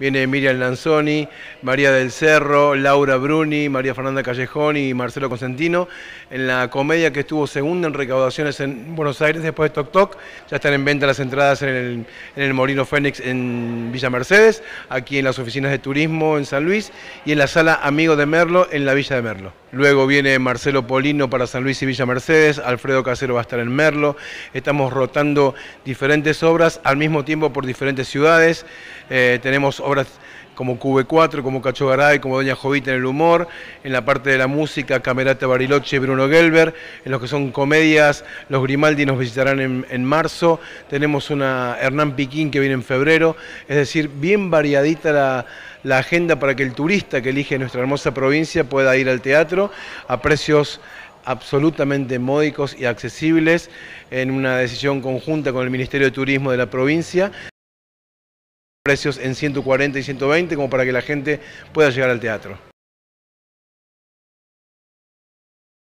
viene Miriam Lanzoni, María del Cerro, Laura Bruni, María Fernanda Callejón y Marcelo Consentino, en la comedia que estuvo segunda en recaudaciones en Buenos Aires después de Toc Toc. Ya están en venta las entradas en el Molino Fénix en Villa Mercedes, aquí en las oficinas de turismo en San Luis y en la sala Amigo de Merlo en la Villa de Merlo. Luego viene Marcelo Polino para San Luis y Villa Mercedes, Alfredo Casero va a estar en Merlo. Estamos rotando diferentes obras al mismo tiempo por diferentes ciudades. Tenemos obras como QV4, como Cacho Garay, como Doña Jovita en el humor, en la parte de la música, Camerata Bariloche y Bruno Gelber, en los que son comedias, los Grimaldi nos visitarán en marzo, tenemos una Hernán Piquín que viene en febrero, es decir, bien variadita la agenda para que el turista que elige nuestra hermosa provincia pueda ir al teatro a precios absolutamente módicos y accesibles, en una decisión conjunta con el Ministerio de Turismo de la provincia. Precios en 140 y 120 como para que la gente pueda llegar al teatro.